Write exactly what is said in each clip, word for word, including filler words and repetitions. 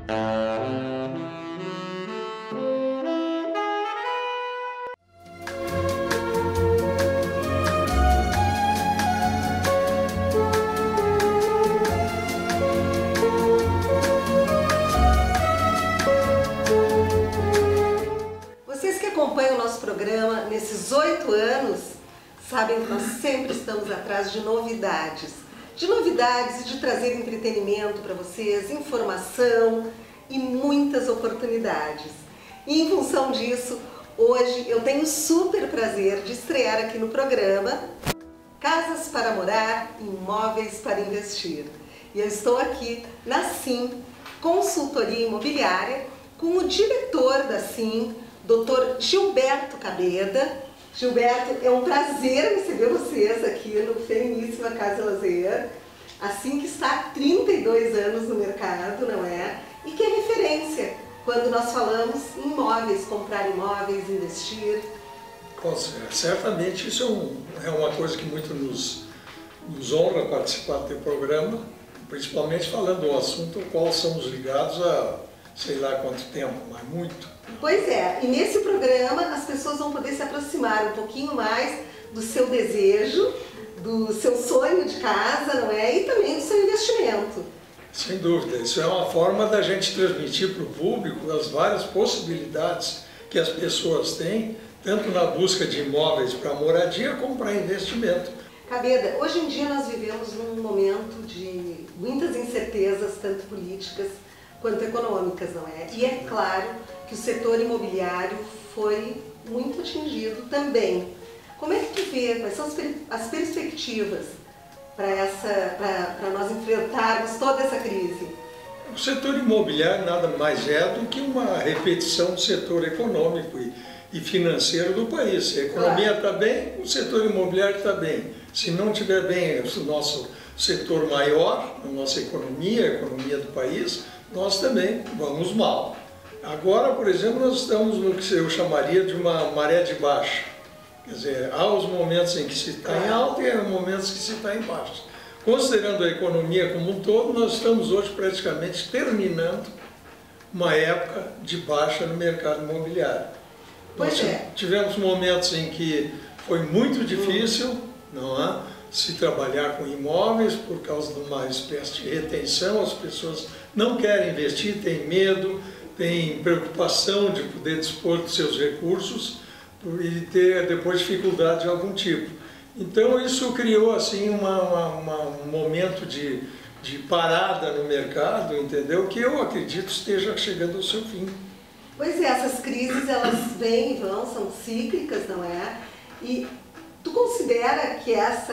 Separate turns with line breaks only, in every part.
Vocês que acompanham o nosso programa nesses oito anos sabem que nós sempre estamos atrás de novidades. De novidades e de trazer entretenimento para vocês, informação e muitas oportunidades. E em função disso, hoje eu tenho o super prazer de estrear aqui no programa Casas para Morar, Imóveis para Investir. E eu estou aqui na Sim Consultoria Imobiliária com o diretor da Sim, doutor Gilberto Cabeda. Gilberto, é um prazer receber vocês aqui no Feminissima Casa Lazer, assim que está há trinta e dois anos no mercado, não é? E que é referência quando nós falamos em imóveis, comprar imóveis, investir.
Com certeza. Certamente isso é, um, é uma coisa que muito nos, nos honra participar do programa, principalmente falando do assunto ao qual somos ligados há sei lá quanto tempo, mas muito.
Pois é, e nesse programa as pessoas vão poder se aproximar um pouquinho mais do seu desejo, do seu sonho de casa, não é? E também do seu investimento.
Sem dúvida, isso é uma forma da gente transmitir para o público as várias possibilidades que as pessoas têm, tanto na busca de imóveis para moradia como para investimento.
Cabeda, hoje em dia nós vivemos num momento de muitas incertezas, tanto políticas quanto econômicas, não é? E é claro que o setor imobiliário foi muito atingido também. Como é que tu vê, quais são as, as perspectivas para essa, para nós enfrentarmos toda essa crise?
O setor imobiliário nada mais é do que uma repetição do setor econômico e, e financeiro do país. Se a economia está claro. bem, o setor imobiliário está bem. Se não estiver bem o nosso setor maior, a nossa economia, a economia do país, nós também vamos mal. Agora, por exemplo, nós estamos no que eu chamaria de uma maré de baixa. Quer dizer, há os momentos em que se está em alta e há momentos que se está em baixa. Considerando a economia como um todo, nós estamos hoje praticamente terminando uma época de baixa no mercado imobiliário.
Pois
nós
é.
tivemos momentos em que foi muito difícil, não é? se trabalhar com imóveis por causa de uma espécie de retenção, as pessoas não querem investir, têm medo, têm preocupação de poder dispor dos seus recursos e ter depois dificuldade de algum tipo. Então isso criou assim uma, uma, uma, um momento de, de parada no mercado, entendeu? Que eu acredito esteja chegando ao seu fim.
Pois é, essas crises elas vêm e vão, são cíclicas, não é? E tu considera que essa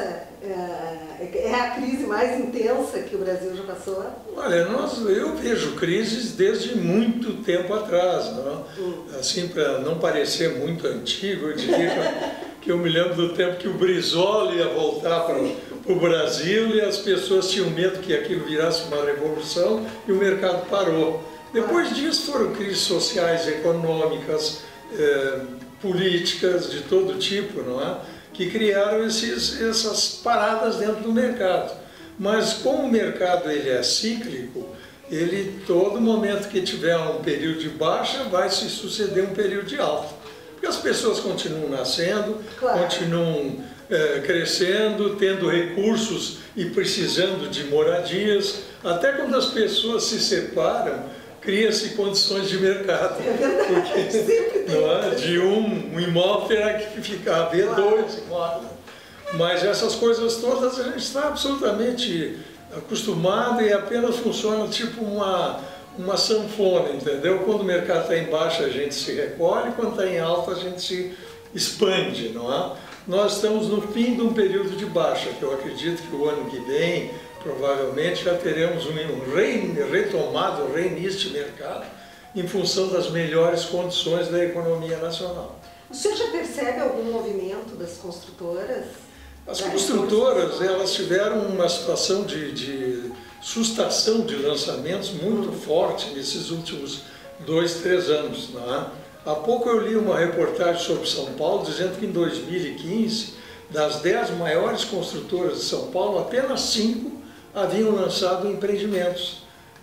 é a crise mais intensa que o Brasil já passou?
Olha, nós, eu vejo crises desde muito tempo atrás, não? Hum. Assim, para não parecer muito antigo, eu diria que eu me lembro do tempo que o Brizola ia voltar para o Brasil e as pessoas tinham medo que aquilo virasse uma revolução e o mercado parou. Depois disso foram crises sociais, econômicas, eh, políticas de todo tipo, não é? Que criaram esses, essas paradas dentro do mercado. Mas como o mercado ele é cíclico, ele, todo momento que tiver um período de baixa, vai se suceder um período de alta. Porque as pessoas continuam nascendo, claro. continuam é, crescendo, tendo recursos e precisando de moradias. Até quando as pessoas se separam, cria-se condições de mercado.
É verdade, porque, sempre tem.
Não é? De um, um imóvel terá que ficar, haver claro. dois imóveis. Mas essas coisas todas a gente está absolutamente acostumado e apenas funciona tipo uma, uma sanfona, entendeu? Quando o mercado está em baixa a gente se recolhe, quando está em alta a gente se expande, não é? Nós estamos no fim de um período de baixa, que eu acredito que o ano que vem provavelmente já teremos um re, retomado, um reinício de mercado em função das melhores condições da economia nacional.
O senhor já percebe algum movimento das construtoras?
As construtoras, elas tiveram uma situação de, de sustação de lançamentos muito forte nesses últimos dois, três anos. Não é? Há pouco eu li uma reportagem sobre São Paulo dizendo que em dois mil e quinze, das dez maiores construtoras de São Paulo, apenas cinco haviam lançado empreendimentos.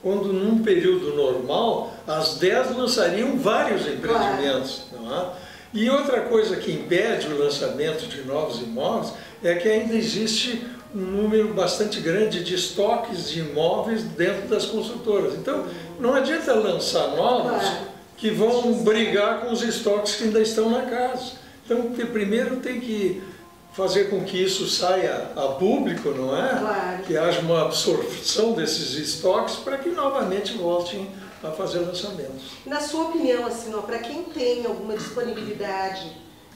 quando num período normal, as dez lançariam vários empreendimentos. Claro. Não é? E outra coisa que impede o lançamento de novos imóveis é que ainda existe um número bastante grande de estoques de imóveis dentro das construtoras. Então, não adianta lançar novos que vão brigar com os estoques que ainda estão na casa. Então, primeiro tem que fazer com que isso saia a público, não é?
Claro.
Que haja uma absorção desses estoques para que novamente voltem a fazer lançamentos.
Na sua opinião, assim, para quem tem alguma disponibilidade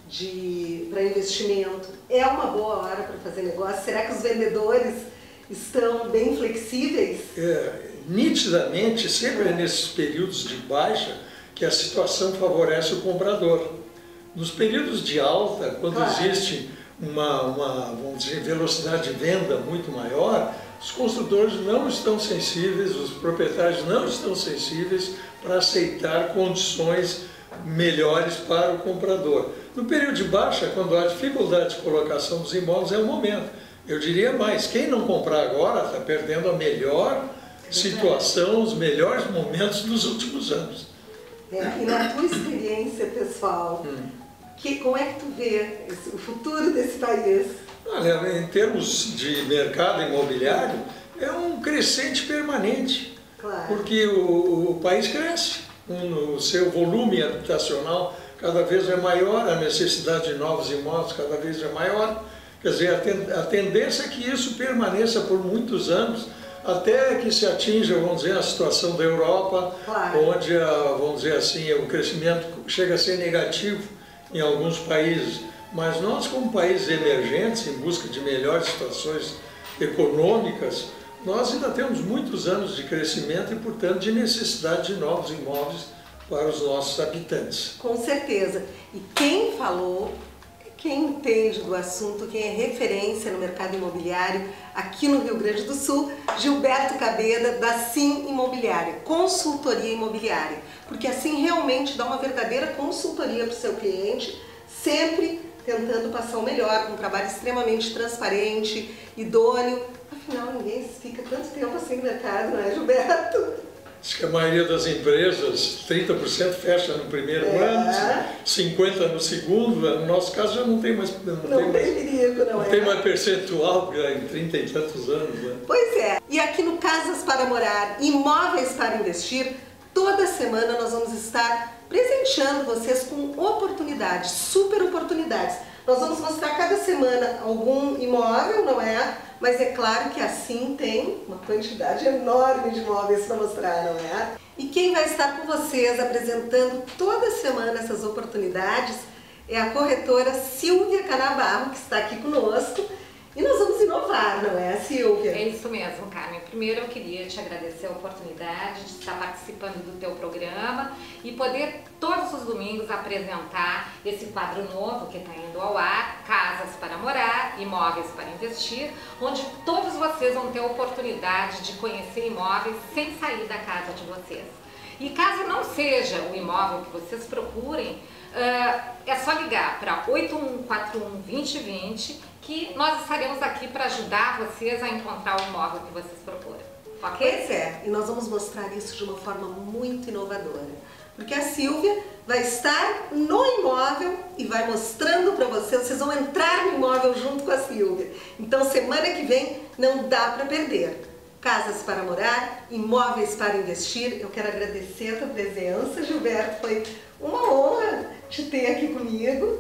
de para investimento, é uma boa hora para fazer negócio? Será que os vendedores estão bem flexíveis?
É, nitidamente, sempre é nesses períodos de baixa que a situação favorece o comprador. Nos períodos de alta, quando claro. existe uma, uma vamos dizer, velocidade de venda muito maior, os construtores não estão sensíveis, os proprietários não estão sensíveis para aceitar condições melhores para o comprador. No período de baixa, quando há dificuldade de colocação dos imóveis, é o momento. Eu diria mais, quem não comprar agora está perdendo a melhor situação, os melhores momentos dos últimos anos.
É, e na tua experiência pessoal, hum. que, como é que tu vê esse, o futuro desse país?
Olha, em termos de mercado imobiliário, é um crescente permanente,
claro.
porque o, o país cresce, um, o seu volume habitacional cada vez é maior, a necessidade de novos imóveis cada vez é maior, quer dizer, a, ten, a tendência é que isso permaneça por muitos anos, até que se atinja, vamos dizer, a situação da Europa,
claro.
onde, a, vamos dizer assim, o crescimento chega a ser negativo em alguns países. Mas nós, como países emergentes, em busca de melhores situações econômicas, nós ainda temos muitos anos de crescimento e, portanto, de necessidade de novos imóveis para os nossos habitantes.
Com certeza. E quem falou, quem entende do assunto, quem é referência no mercado imobiliário aqui no Rio Grande do Sul, Gilberto Cabeda, da Sim Imobiliária, consultoria imobiliária. Porque assim realmente dá uma verdadeira consultoria para o seu cliente, sempre tentando passar o melhor, com um trabalho extremamente transparente, idôneo. Afinal, ninguém fica tanto tempo assim no mercado, não é, Gilberto?
Acho que a maioria das empresas, trinta por cento fecha no primeiro é. ano, cinquenta por cento no segundo. No nosso caso já não tem mais, não
não
tem
tem
mais,
perigo, não, não é?
tem mais percentual em trinta e tantos anos. Né?
Pois é. E aqui no Casas para Morar, Imóveis para Investir, toda semana nós vamos estar presenteando vocês com oportunidades, super oportunidades. Nós vamos mostrar cada semana algum imóvel, não é? Mas é claro que assim tem uma quantidade enorme de imóveis para mostrar, não é? E quem vai estar com vocês apresentando toda semana essas oportunidades é a corretora Silvia Canabarro, que está aqui conosco. E nós vamos inovar, não é, Silvia?
É isso mesmo, Carmen. Primeiro eu queria te agradecer a oportunidade de estar participando do teu programa e poder todos os domingos apresentar esse quadro novo que está indo ao ar, Casas para Morar, Imóveis para Investir, onde todos vocês vão ter a oportunidade de conhecer imóveis sem sair da casa de vocês. E caso não seja o imóvel que vocês procurem, uh, é só ligar para oito um quatro um, dois zero dois zero que nós estaremos aqui para ajudar vocês a encontrar o imóvel que vocês procuram. Ok?
Pois é, e nós vamos mostrar isso de uma forma muito inovadora. Porque a Silvia vai estar no imóvel e vai mostrando para vocês, vocês vão entrar no imóvel junto com a Silvia. Então semana que vem não dá para perder. Casas para morar, imóveis para investir. Eu quero agradecer a tua presença, Gilberto. Foi uma honra te ter aqui comigo,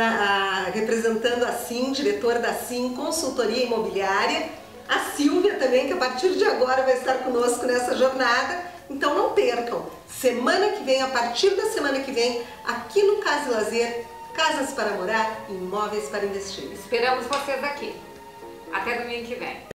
na, a, representando a Sim, diretora da Sim, consultoria imobiliária. A Silvia também, que a partir de agora vai estar conosco nessa jornada. Então não percam. Semana que vem, a partir da semana que vem, aqui no Casa e Lazer, Casas para morar, imóveis para investir.
Esperamos vocês aqui. Até domingo que vem.